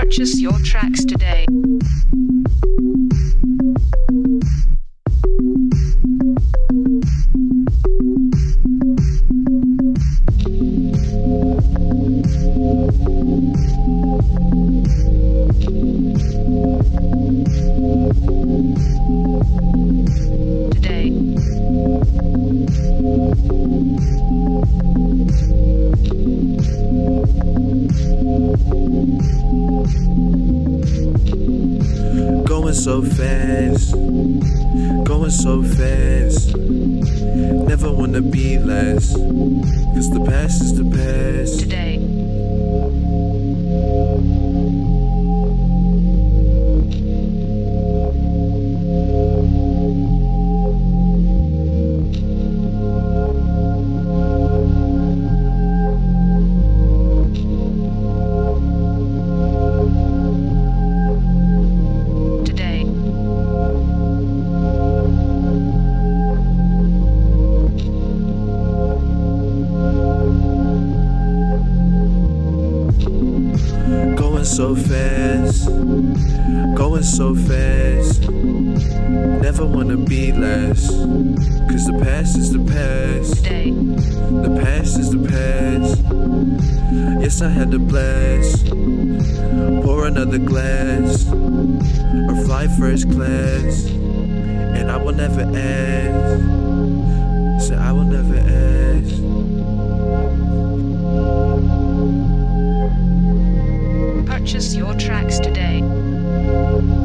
Purchase your tracks today. Going so fast, going so fast. Never wanna be less, 'cause the past is the past. Today. So fast, going so fast. Never wanna be less, 'cause the past is the past. Today. The past is the past. Yes, I had to blast. Pour another glass, or fly first class. And I will never ask. Say I will never ask. Purchase your tracks today.